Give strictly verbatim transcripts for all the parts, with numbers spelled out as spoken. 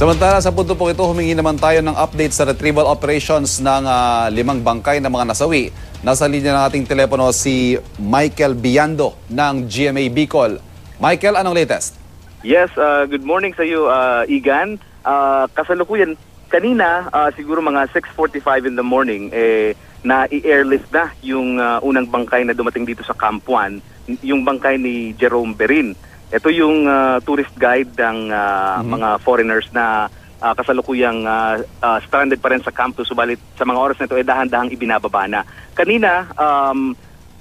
Samantala, sa punto po ito, humingi naman tayo ng update sa retrieval operations ng uh, limang bangkay na mga nasawi. Nasa linya ng ating telepono si Michael Biando ng G M A Bicol. Michael, anong latest? Yes, uh, good morning sa iyo, uh, Igan. Uh, kasalukuyan, kanina, uh, siguro mga six forty-five in the morning, eh, na-i-airlift na yung uh, unang bangkay na dumating dito sa Camp one, yung bangkay ni Jerome Berin. Ito yung uh, tourist guide ng uh, mm-hmm. mga foreigners na uh, kasalukuyang uh, uh, stranded pa rin sa camp two, subalit sa mga oras na ito ay dahan-dahang ibinababa na. Kanina, um,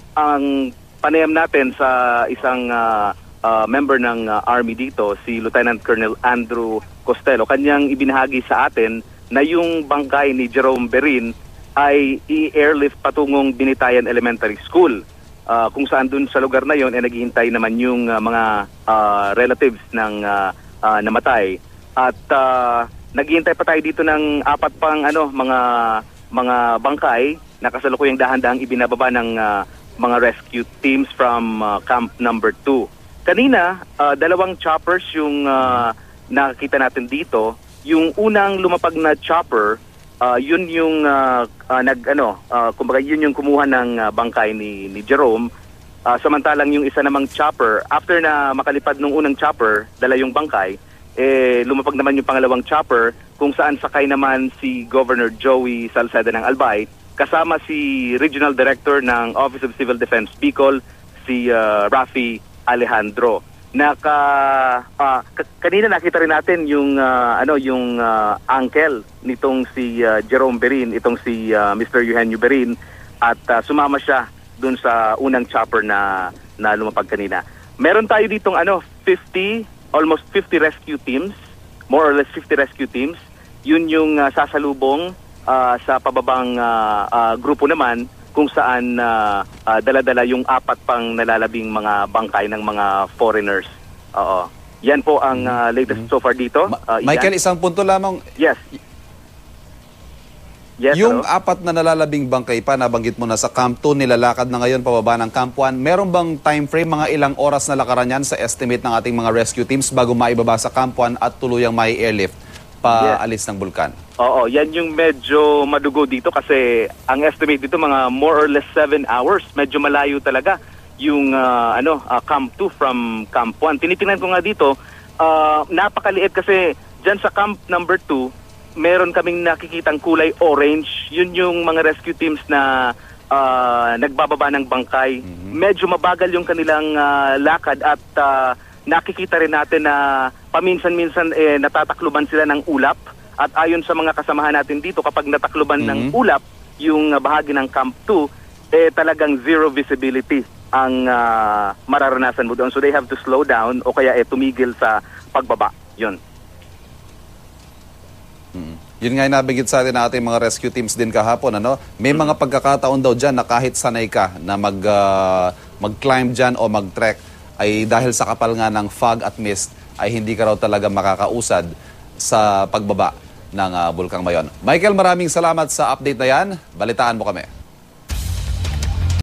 ang panayam natin sa isang uh, uh, member ng uh, Army dito, si Lieutenant Colonel Andrew Costello, kanyang ibinahagi sa atin na yung bangkay ni Jerome Berin ay i-airlift patungong Binitayan Elementary School. Uh, kung saan dun sa lugar na yon ay eh, naghihintay naman yung uh, mga uh, relatives ng uh, uh, namatay. At uh, naghihintay pa tayo dito ng apat pang ano mga mga bangkay na kasalukuyang dahan-dahang ibinababa ng uh, mga rescue teams from uh, camp number two. Kanina, uh, dalawang choppers yung uh, nakita natin dito. Yung unang lumapag na chopper, Uh, yun yung uh, uh, nag ano, uh, kumbaga yun yung kumuha ng uh, bangkay ni ni Jerome. Uh, samantalang yung isa namang chopper, after na makalipad nung unang chopper, dala yung bangkay, eh lumapag naman yung pangalawang chopper kung saan sakay naman si Governor Joey Salceda ng Albay kasama si Regional Director ng Office of Civil Defense Bicol, si uh, Rafi Alejandro. Naka uh, kanina nakita rin natin yung uh, ano yung uh, uncle nitong si uh, Jerome Berin, itong si uh, Mister Eugenio Berin, at uh, sumama siya dun sa unang chopper na na lumapag kanina. Meron tayo ditong ano fifty, almost fifty rescue teams, more or less fifty rescue teams. Yun yung uh, sasalubong uh, sa pababang uh, uh, grupo naman kung saan uh, uh, dala-dala yung apat pang nalalabing mga bangkay ng mga foreigners. Oo. Yan po ang uh, latest so far dito. Uh, Michael, isang punto lamang. Yes. Yes, yung hello? apat na nalalabing bangkay pa, nabanggit mo na sa Camp two, nilalakad na ngayon pababa ng Camp one. Meron bang time frame, mga ilang oras na lakaran yan sa estimate ng ating mga rescue teams bago maibaba sa Camp one at tuluyang may airlift paalis ng bulkan? Oo, yan yung medyo madugo dito kasi ang estimate dito mga more or less seven hours. Medyo malayo talaga yung uh, ano uh, Camp two from Camp one. Tinitingnan ko nga dito, uh, napakaliit kasi dyan sa Camp number two, meron kaming nakikitang kulay orange. Yun yung mga rescue teams na uh, nagbababa ng bangkay. Mm-hmm. Medyo mabagal yung kanilang uh, lakad at uh, nakikita rin natin na paminsan-minsan eh, natatakluban sila ng ulap. At ayon sa mga kasamahan natin dito, kapag natakluban mm-hmm. ng ulap yung uh, bahagi ng Camp two, eh talagang zero visibility ang uh, mararanasan mo doon. So they have to slow down o kaya eh, tumigil sa pagbaba. Yun. Mm-hmm. Yun nga yung nabigit sa atin natin mga rescue teams din kahapon. Ano? May mm-hmm. mga pagkakataon daw dyan na kahit sanay ka na mag, uh, mag-climb dyan o mag-trek, ay dahil sa kapal nga ng fog at mist, ay hindi ka raw talaga makakausad sa pagbaba ng uh, Bulkang Mayon. Michael, maraming salamat sa update na yan. Balitaan mo kami.